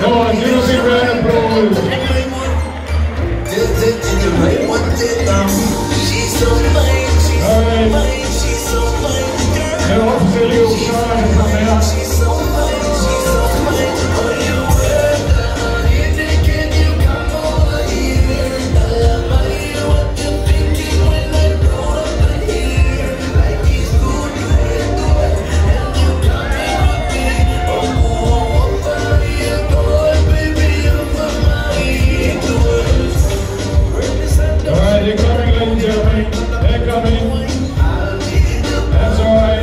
on, give us a round of applause. She's so fine, she's so fine, she's so fine. Now, obviously, you'll try to come out. She's so fine, she's so fine. Oh, you were can you come over here? I what you're thinking when I brought up here. Like he's good, and you coming with me. Oh, baby, you're my Alright, they're coming, ladies and gentlemen. They're coming. That's alright.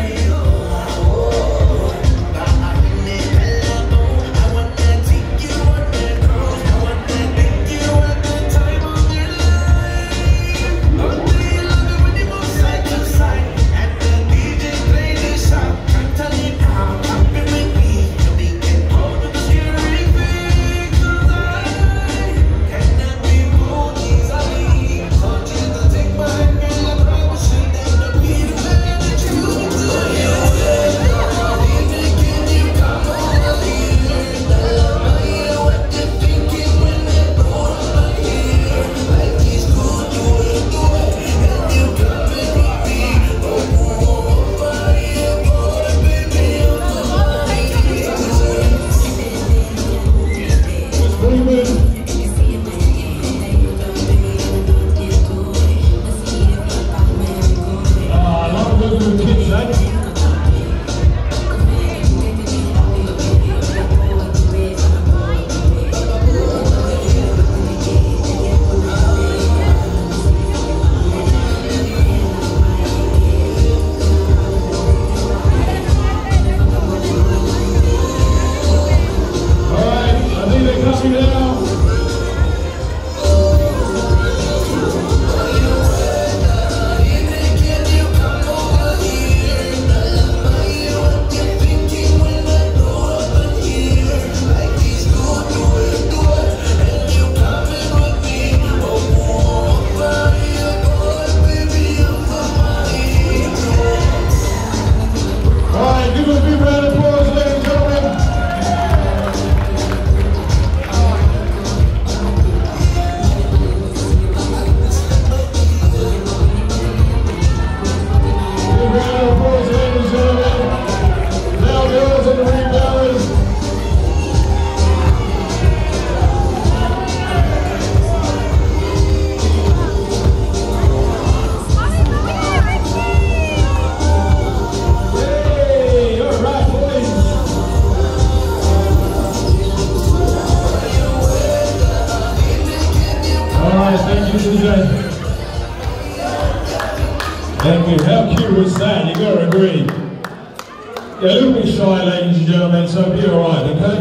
Thank you. How cute was that? You gotta agree. Yeah, a little bit shy, ladies and gentlemen, so be alright, okay?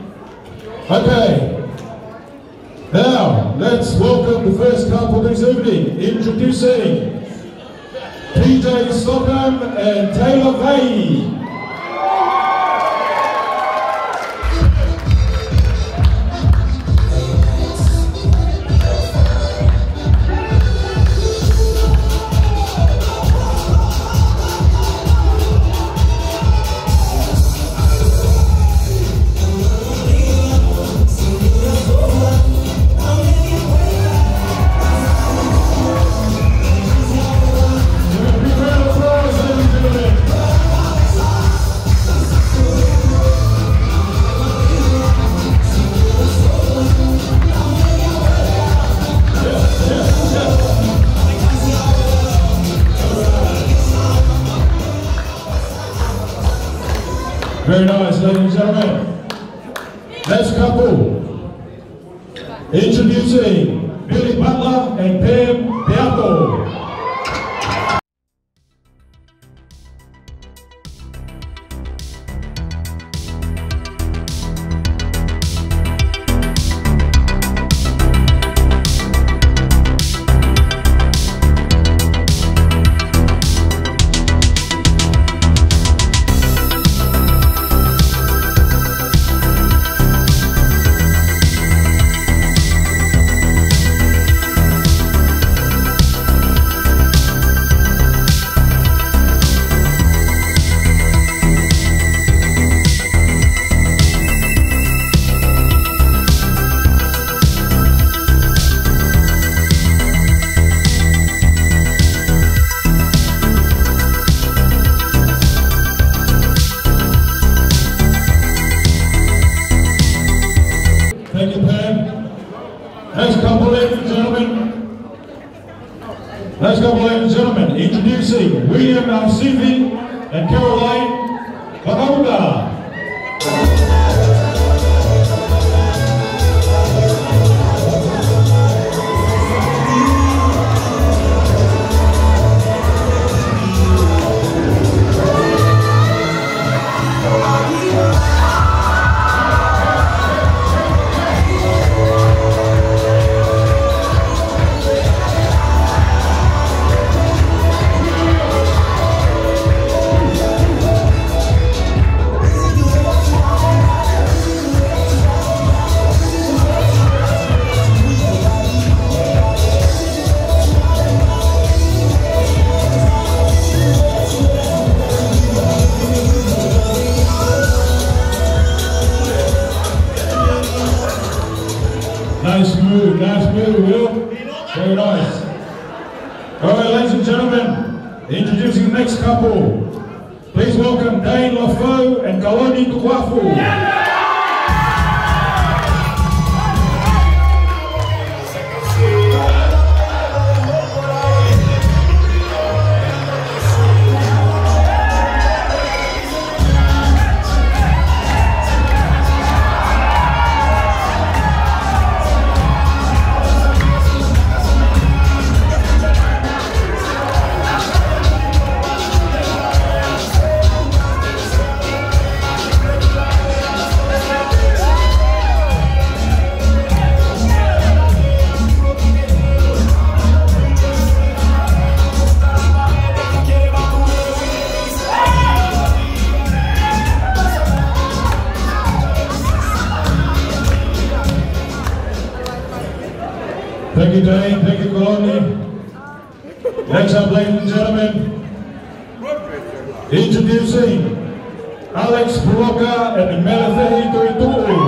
Okay. Now, let's welcome the first couple this evening. Introducing PJ Stockham and Taylor Vay. Very nice, ladies and gentlemen. Next couple. Introducing Billy Butler and Pam Beato. couple, ladies and gentlemen. Next couple, ladies and gentlemen, introducing William Alcivi and Caroline Bakauda. Nice move, Will. Very nice. All right, ladies and gentlemen, introducing the next couple. Please welcome Dane Lafaux and Kaloni Tukwafu. Thank you, Dane. Thank you, Kaloni. Next up, ladies and gentlemen, introducing Alex Puloka and Melethehi Tuitulu.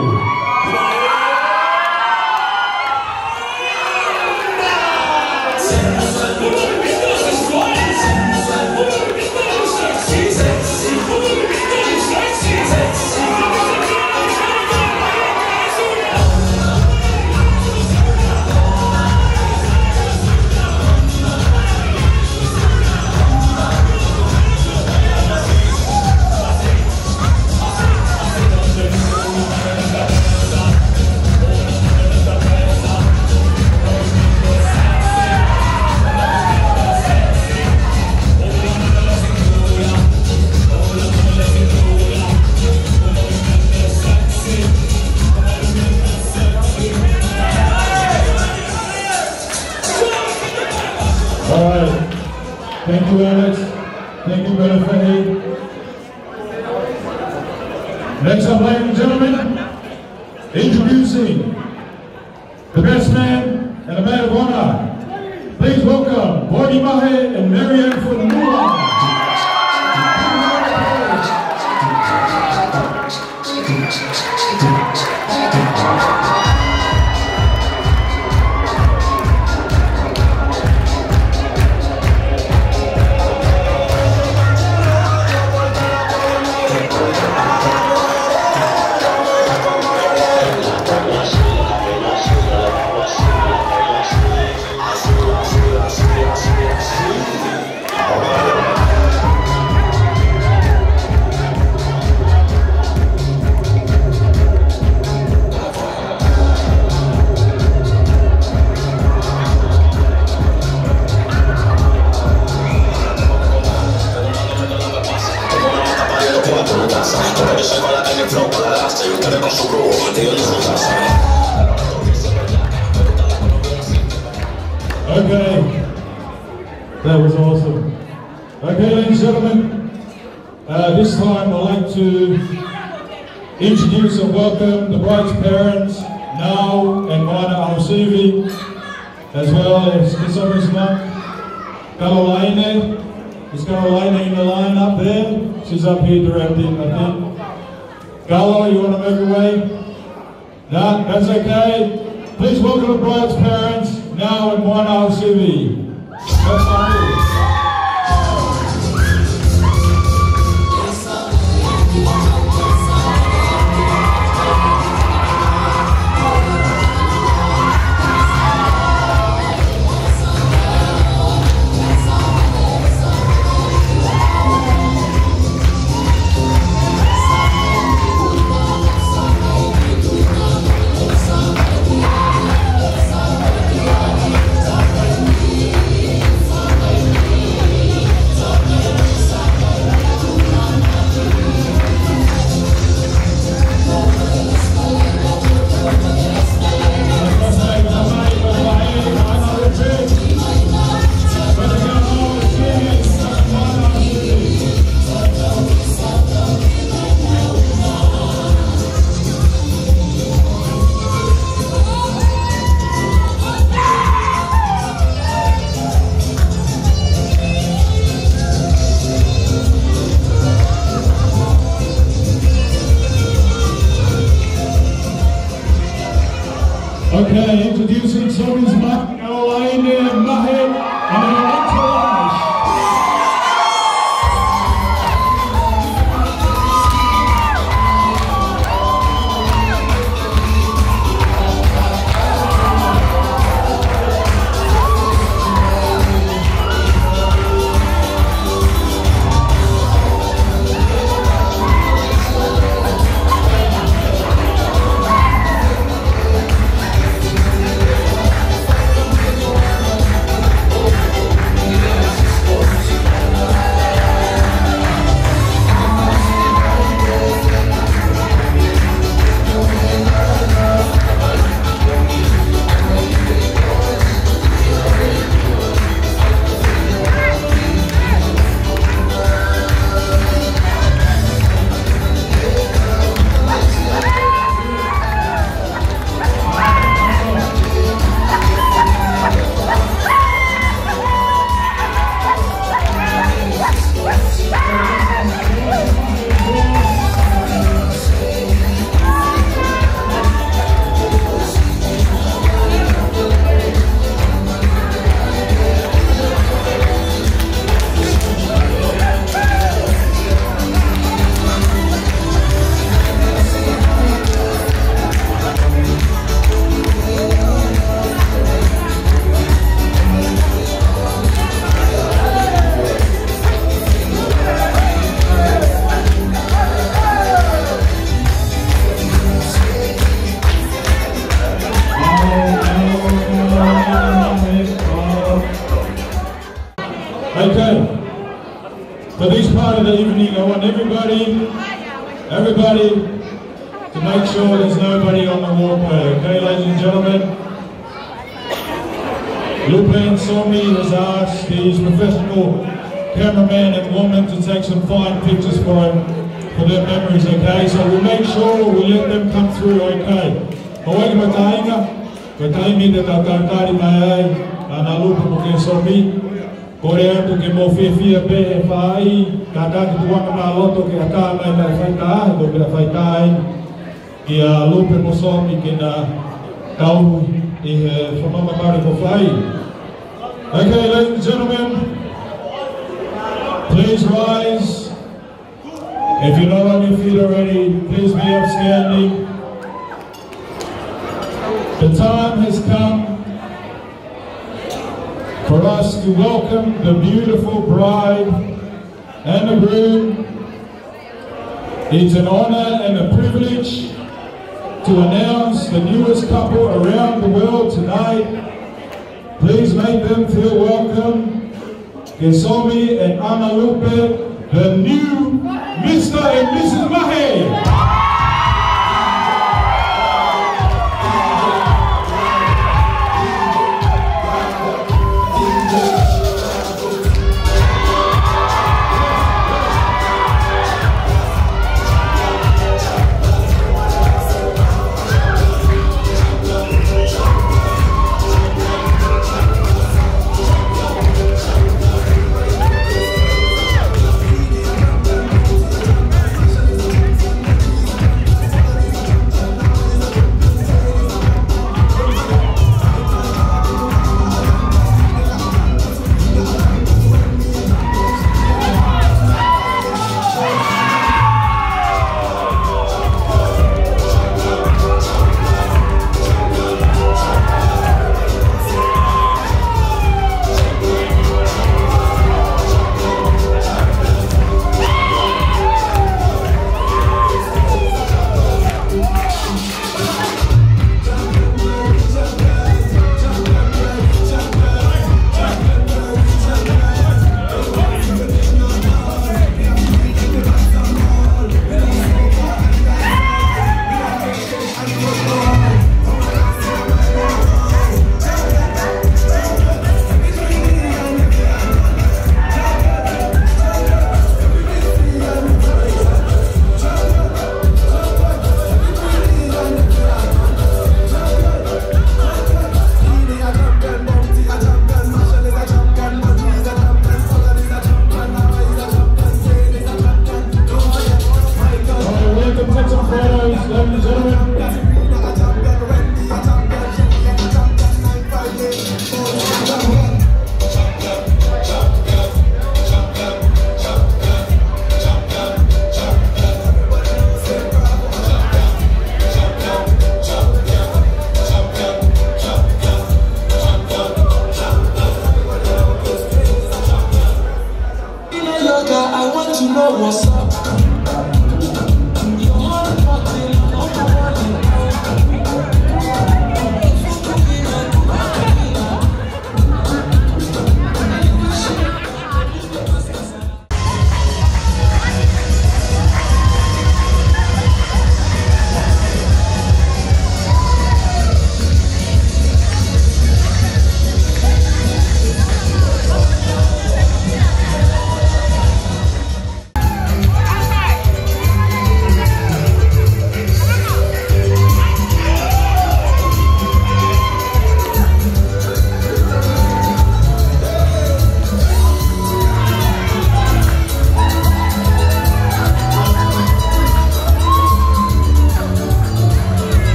Thank you, Alex. Thank you, Melethehi. Next up, ladies and gentlemen, introducing the best man and the man of honor. Please welcome Bordy Mahe and Marianne Funua. Okay, that was awesome. Okay, ladies and gentlemen, this time I'd like to introduce and welcome the bride's parents, Nau and Mana Alcivi, as well as Kisomi's mum, Caroline. Is Caroline in the line up there? She's up here directing, I think. Galo, you want to move away? No, that's okay. Please welcome the bride's parents, Nau and Mana Alcivi. That's all. Okay, introducing Somi's Caroline Mahe and an entourage. Okay, for this part of the evening, I want everybody to make sure there's nobody on the walkway, okay, ladies and gentlemen? Lupe Somi has asked his professional cameraman and woman to take some fine pictures for him, for their memories, okay? So we'll make sure we let them come through, okay? Mawag matainga, mataimi de tatatari mai ana Lupe Puke Somi. Korea tu ke mo fia be e fai kaka ki tuanga ma loto ke aka mai mai fai ta do be fai tai ki a Lupe mo Somi ke na tau e whamama mare mo fai. Okay, ladies and gentlemen, please rise. If you're not on your feet already, please be upstanding. The time has come for us to welcome the beautiful bride and the groom. It's an honor and a privilege to announce the newest couple around the world tonight. Please make them feel welcome. Somi and Ana Lupe, the new Mr. and Mrs. Mahe.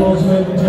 yours, ladies and